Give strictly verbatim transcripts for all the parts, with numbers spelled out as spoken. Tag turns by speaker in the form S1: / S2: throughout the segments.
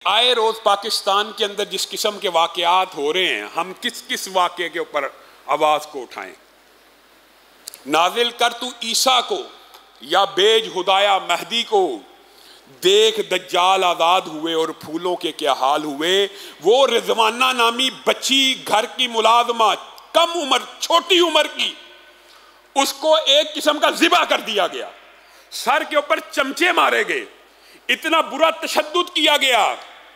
S1: आए रोज पाकिस्तान के अंदर जिस किस्म के वाकयात हो रहे हैं, हम किस किस वाक़े के ऊपर आवाज को उठाएं। नाजिल कर तू ईसा को या बेज हुदाया महदी को, देख दज्जाल आज़ाद हुए और फूलों के क्या हाल हुए। वो रिजवाना नामी बच्ची घर की मुलाजमा, कम उम्र छोटी उम्र की, उसको एक किस्म का ज़िबा कर दिया गया, सर के ऊपर चमचे मारे गए, इतना बुरा तशद्दुद किया गया।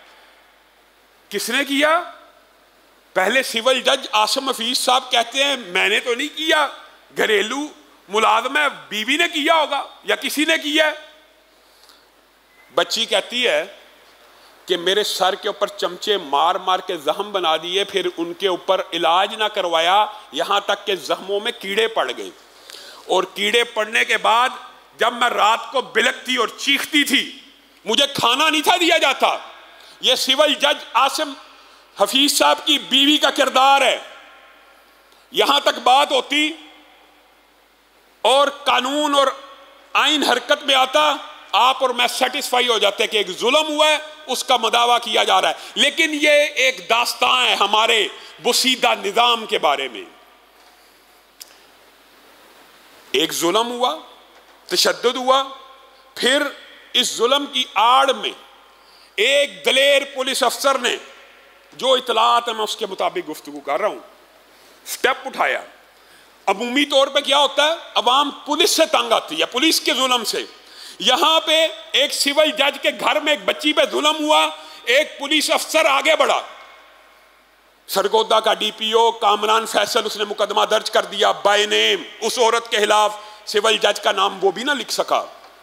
S1: किसने किया? पहले सिविल जज आसिम हफीज साहब कहते हैं मैंने तो नहीं किया, घरेलू मुलाजमा बीवी ने किया होगा या किसी ने किया। बच्ची कहती है कि मेरे सर के ऊपर चमचे मार मार के जख्म बना दिए, फिर उनके ऊपर इलाज ना करवाया, यहां तक के जख्मों में कीड़े पड़ गए, और कीड़े पड़ने के बाद जब मैं रात को बिलकती और चीखती थी, मुझे खाना नहीं था दिया जाता। यह सिविल जज आसिम हफीज साहब की बीवी का किरदार है। यहां तक बात होती और कानून और आइन हरकत में आता, आप और मैं सेटिस्फाई हो जाते कि एक जुल्म हुआ है, उसका मदावा किया जा रहा है। लेकिन यह एक दास्तां है हमारे बुसीदा निजाम के बारे में। एक जुल्म हुआ, तशद्दुद हुआ, फिर इस जुल्म की आड़ में एक दलेर पुलिस अफसर ने, जो इतलात है मैं उसके मुताबिक गुफ्तगू कर रहा हूं, स्टेप उठाया। अमूमी तौर पे क्या होता है, अवाम पुलिस से तंग आती है, पुलिस के जुल्म से। यहां पे एक सिविल जज के घर में एक बच्ची पे जुल्म हुआ, एक पुलिस अफसर आगे बढ़ा, सरगोदा का डीपीओ कामरान फैसल, उसने मुकदमा दर्ज कर दिया बाय नेम उस औरत के खिलाफ। सिविल जज का नाम वो भी ना लिख सका,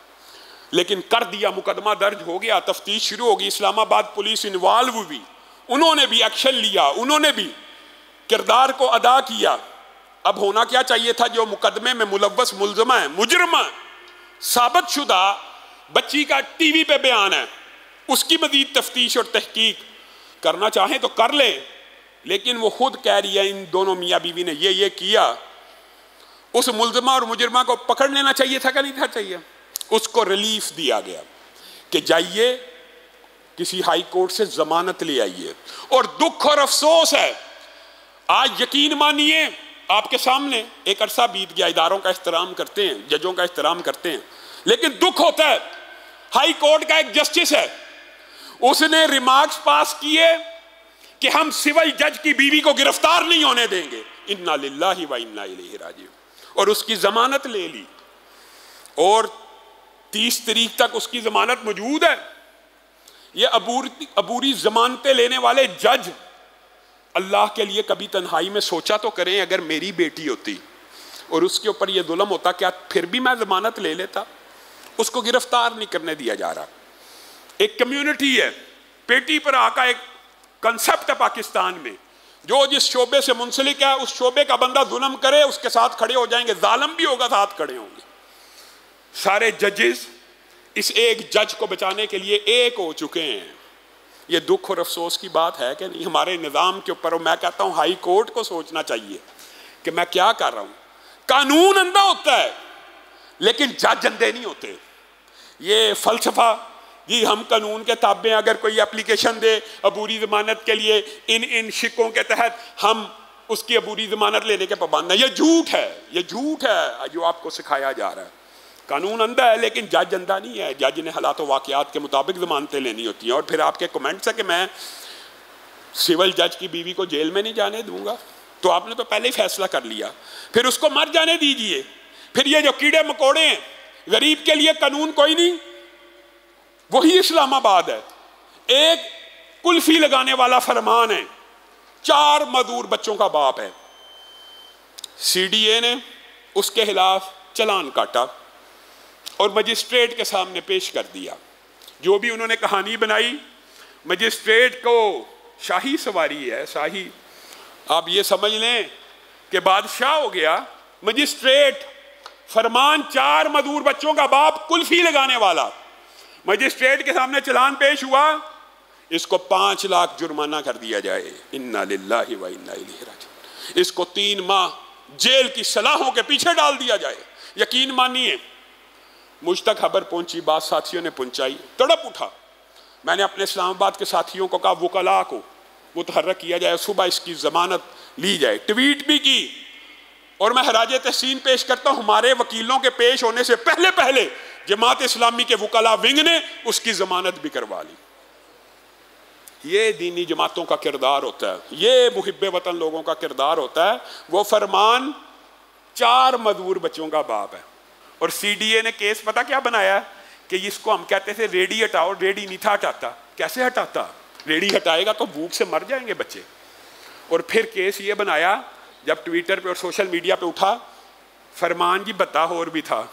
S1: लेकिन कर दिया, मुकदमा दर्ज हो गया, तफ्तीश शुरू होगी। इस्लामाबाद पुलिस इन्वॉल्व हुई, उन्होंने भी एक्शन लिया, उन्होंने भी किरदार को अदा किया। अब होना क्या चाहिए था, जो मुकदमे में मुलव्वस मुलजमा है, मुजरमा साबित शुदा बच्ची का टीवी पे बयान है, उसकी मजीद तफ्तीश और तहकीक करना चाहें तो कर ले, लेकिन वो खुद कह रही है इन दोनों मियाँ बीवी ने ये ये किया। उस मुलजमा और मुजरमा को पकड़ लेना चाहिए था, क्या नहीं था चाहिए? उसको रिलीफ दिया गया कि जाइए किसी हाई कोर्ट से जमानत ले आइए। और दुख और अफसोस है, आज यकीन मानिए आपके सामने एक अरसा बीत गया, इदारों का एहतराम करते हैं, जजों का एहतराम करते हैं, लेकिन दुख होता है, हाई कोर्ट का एक जस्टिस है, उसने रिमार्क्स पास किए कि हम सिविल जज की बीवी को गिरफ्तार नहीं होने देंगे, इन्ना लिल्लाहि व इन्ना इलैहि राजिऊन, और उसकी जमानत ले ली, और तीस तारीख तक उसकी जमानत मौजूद है। ये अबूरी अबूरी जमानतें लेने वाले जज अल्लाह के लिए कभी तन्हाई में सोचा तो करें, अगर मेरी बेटी होती और उसके ऊपर यह जुल्म होता, क्या फिर भी मैं जमानत ले लेता? उसको गिरफ्तार नहीं करने दिया जा रहा। एक कम्युनिटी है, पेटी पर आका एक कंसेप्ट है पाकिस्तान में, जो जिस शोबे से मुंसलिक है उस शोबे का बंदा जुल्म करे उसके साथ खड़े हो जाएंगे, जालिम भी होगा साथ खड़े होंगे। सारे जजेस इस एक जज को बचाने के लिए एक हो चुके हैं। ये दुख और अफसोस की बात है कि नहीं हमारे निज़ाम के ऊपर। और मैं कहता हूँ हाई कोर्ट को सोचना चाहिए कि मैं क्या कर रहा हूँ। कानून अंधा होता है लेकिन जज अंधे नहीं होते। ये फलसफा जी हम कानून के ताबे, अगर कोई एप्लीकेशन दे अबूरी जमानत के लिए, इन इन शिकों के तहत हम उसकी अबूरी जमानत लेने के पाबंद हैं, ये झूठ है, ये झूठ है जो आपको सिखाया जा रहा है। कानून अंधा है लेकिन जज अंधा नहीं है। जज ने हालात व वाक़यात के मुताबिक जमानतें लेनी होती हैं। और फिर आपके कमेंट्स है कि मैं सिविल जज की बीवी को जेल में नहीं जाने दूंगा, तो आपने तो पहले ही फैसला कर लिया, फिर उसको मर जाने दीजिए। फिर ये जो कीड़े मकोड़े हैं, गरीब के लिए कानून कोई नहीं, वही इस्लामाबाद है। एक कुल्फी लगाने वाला फरमान है, चार मजदूर बच्चों का बाप है, सीडीए ने उसके खिलाफ चलान काटा और मजिस्ट्रेट के सामने पेश कर दिया। जो भी उन्होंने कहानी बनाई, मजिस्ट्रेट को शाही सवारी है, शाही आप ये समझ लें कि बादशाह हो गया। मजिस्ट्रेट फरमान, चार मजदूर बच्चों का बाप कुल्फी लगाने वाला, मजिस्ट्रेट के सामने चलान पेश हुआ, इसको पांच लाख जुर्माना कर दिया जाए, इन्ना लिल्लाहि व इन्ना इलैहि राजिऊन। इसको तीन माह जेल की सलाहों के पीछे डाल दिया जाए। यकीन मानिए मुझ तक खबर पहुंची, बात साथियों ने पहुंचाई, तड़प उठा। मैंने अपने इस्लामाबाद के साथियों को कहा वकला को मुतहर्रक किया जाए, सुबह इसकी जमानत ली जाए, ट्वीट भी की। और मैं हराजे तहसीन पेश करता हूँ, हमारे वकीलों के पेश होने से पहले पहले जमात इस्लामी के वकला विंग ने उसकी जमानत भी करवा ली। ये दीनी जमातों का किरदार होता है, ये मुहिब्बे वतन लोगों का किरदार होता है। वो फरमान चार मजदूर बच्चों का बाप है। और सी डी ए ने केस पता क्या बनाया कि इसको हम कहते थे रेडी हटाओ, रेडी नहीं था हटाता। कैसे हटाता? रेडी हटाएगा तो भूख से मर जाएंगे बच्चे। और फिर केस ये बनाया, जब ट्विटर पे और सोशल मीडिया पे उठा, फरमान जी बता और भी था।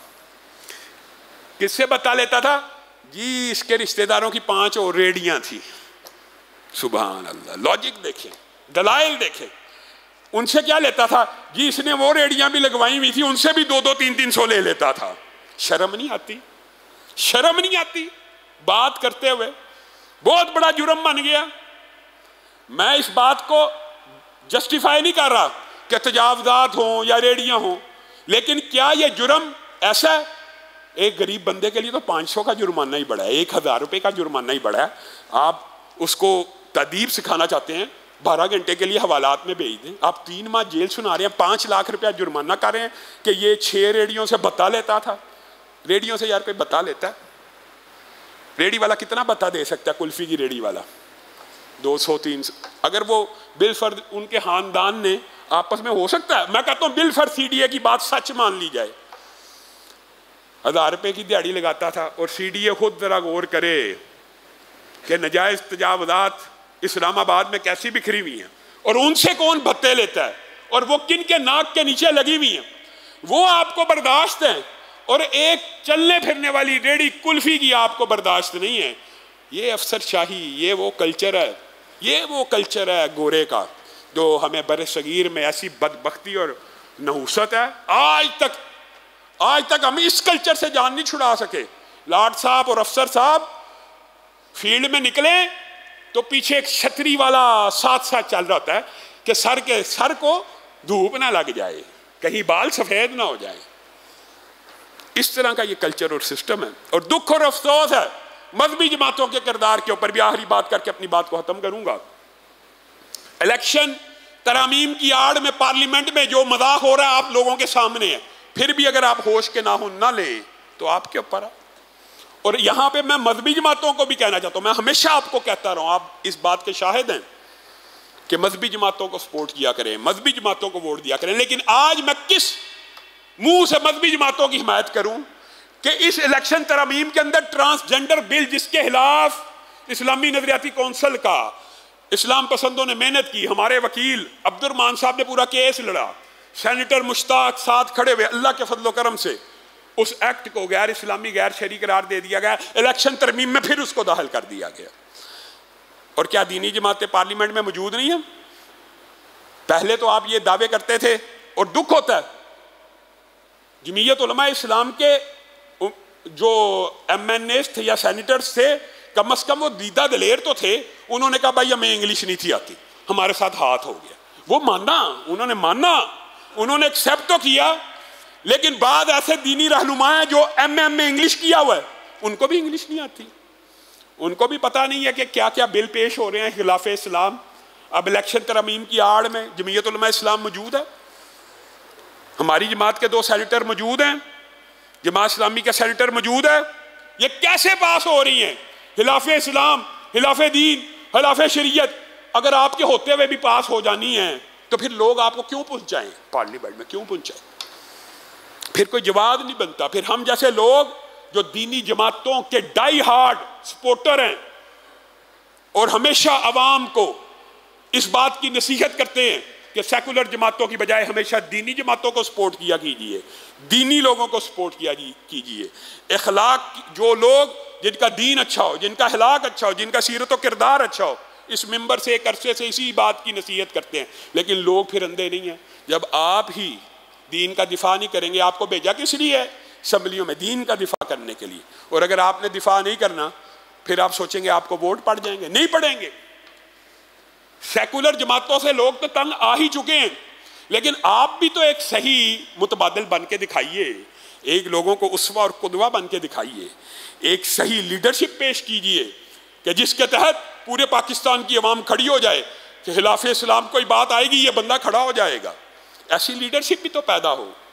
S1: किससे बता लेता था जी? इसके रिश्तेदारों की पांच और रेडियां थी। सुभान अल्लाह, लॉजिक देखें, दलाइल देखें। उनसे क्या लेता था जी? इसने वो रेडियां भी लगवाई हुई थी, उनसे भी दो दो तीन तीन सौ ले लेता था। शर्म नहीं आती? शर्म नहीं आती बात करते हुए? बहुत बड़ा जुर्म बन गया। मैं इस बात को जस्टिफाई नहीं कर रहा कि तजावजात हों या रेडियां हों, लेकिन क्या यह जुर्म ऐसा है? एक गरीब बंदे के लिए तो पाँच सौ का जुर्माना ही बड़ा है, एक हज़ार रुपये का जुर्माना ही बड़ा है। आप उसको तदीब सिखाना चाहते हैं, बारह घंटे के लिए हवालात में भेज दें। आप तीन माह जेल सुना रहे हैं, पाँच लाख रुपया जुर्माना कर रहे हैं कि ये छः रेडियो से बता लेता था। रेडियो से यार कोई बता लेता है? रेडी वाला कितना बता दे सकता है? कुल्फी की रेडी वाला दो सौ तीन सौ। अगर वो बिलफर्द उनके खानदान ने आपस में, हो सकता है, मैं कहता हूँ बिलफर्द सी डी ए की बात सच मान ली जाए, हज़ार रुपये की दिहाड़ी लगाता था। और सी डी ए खुद जरा गौर करे कि नजायज़ तजावजात इस्लामाबाद में कैसी बिखरी हुई हैं और उनसे कौन भत्ते लेता है और वो किन के नाक के नीचे लगी हुई हैं, वो आपको बर्दाश्त है। और एक चलने फिरने वाली रेडी कुल्फी की आपको बर्दाश्त नहीं है। ये अफसरशाही, ये वो कल्चर है, ये वो कल्चर है गोरे का जो हमें बर सगीर में ऐसी बदबख्ती और नहुसत है। आज तक आज तक हम इस कल्चर से जान नहीं छुड़ा सके। लाट साहब और अफसर साहब फील्ड में निकले तो पीछे एक छतरी वाला साथ साथ चल रहा होता है कि सर के सर को धूप ना लग जाए, कहीं बाल सफेद ना हो जाए। इस तरह का ये कल्चर और सिस्टम है। और दुख और अफसोस है मजहबी जमातों के किरदार के ऊपर भी। आखिरी बात करके अपनी बात को खत्म करूंगा। इलेक्शन तरामीम की आड़ में पार्लियामेंट में जो मजाक हो रहा है आप लोगों के सामने है, फिर भी अगर आप होश के नाखून ना लें तो आपके ऊपर है। और यहां पे मैं मजहबी जमातों को भी कहना चाहता हूं, मैं हमेशा आपको कहता रहा हूं, आप इस बात के शाहिद हैं कि मजहबी जमातों को सपोर्ट किया करें, मजहबी जमातों को वोट दिया करें। लेकिन आज मैं किस मुंह से मजहबी जमातों की हिमायत करूं कि इस इलेक्शन तरमीम के अंदर ट्रांसजेंडर बिल, जिसके खिलाफ इस्लामी नजरियाती कौंसिल का इस्लाम पसंदों ने मेहनत की, हमारे वकील अब्दुर्रहमान साहब ने पूरा केस लड़ा, सेनेटर मुश्ताक साथ खड़े हुए, अल्लाह के फजलो करम से उस एक्ट को गैर इस्लामी गैर शरई करार दे दिया गया। इलेक्शन तरमीम में फिर उसको दाखिल कर दिया गया। और क्या दीनी जमातें पार्लियामेंट में मौजूद नहीं है? पहले तो आप ये दावे करते थे और दुख होता है, जमीयत उलमा इस्लाम के जो एम एन एस थे या सेनेटर्स थे, कम अज कम वो दीदा दलेर तो थे। उन्होंने कहा भाई हमें इंग्लिश नहीं थी आती, हमारे साथ हाथ हो गया। वो माना, उन्होंने माना, उन्होंने एक्सेप्ट तो किया। लेकिन बाद ऐसे दीनी रहनुमा है जो एम एम में इंग्लिश किया हुआ है, उनको भी इंग्लिश नहीं आती, उनको भी पता नहीं है कि क्या क्या बिल पेश हो रहे हैं खिलाफ इस्लाम। अब इलेक्शन तरमीम की आड़ में जमीयत उलमा इस्लाम मौजूद है, हमारी जमात के दो सेनेटर मौजूद हैं, जमात इस्लामी का सेनेटर मौजूद है। ये कैसे पास हो रही हैं? खिलाफ इस्लाम, खिलाफ दीन, खिलाफ शरीयत अगर आपके होते हुए भी पास हो जानी है तो फिर लोग आपको क्यों पहुंचाएं पार्लियामेंट में, क्यों पहुंचाएं? फिर कोई जवाब नहीं बनता। फिर हम जैसे लोग जो दीनी जमातों के डाई हार्ड सपोर्टर हैं और हमेशा अवाम को इस बात की नसीहत करते हैं कि सेकुलर जमातों की बजाय हमेशा दीनी जमातों को सपोर्ट किया कीजिए, दीनी लोगों को सपोर्ट किया कीजिए। अखलाक, जो लोग जिनका दीन अच्छा हो, जिनका अखलाक अच्छा हो, जिनका सीरत व किरदार अच्छा हो, इस मिंबर से एक अरसे से इसी बात की नसीहत करते हैं। लेकिन लोग फिर अंधे नहीं हैं। जब आप ही दीन का दिफा नहीं करेंगे, आपको भेजा किस लिए है असम्बलियों में? दीन का दिफा करने के लिए। और अगर आपने दिफा नहीं करना फिर आप सोचेंगे आपको वोट पड़ जाएंगे, नहीं पड़ेंगे। सेकुलर जमातों से लोग तो तंग आ ही चुके हैं, लेकिन आप भी तो एक सही मुतबादिल बन के दिखाइए, एक लोगों को उसवा और कुदवा बन के दिखाइए, एक सही लीडरशिप पेश कीजिए। कि जिसके तहत पूरे पाकिस्तान की अवाम खड़ी हो जाए कि खिलाफ इस्लाम कोई बात आएगी ये बंदा खड़ा हो जाएगा। ऐसी लीडरशिप भी तो पैदा हो।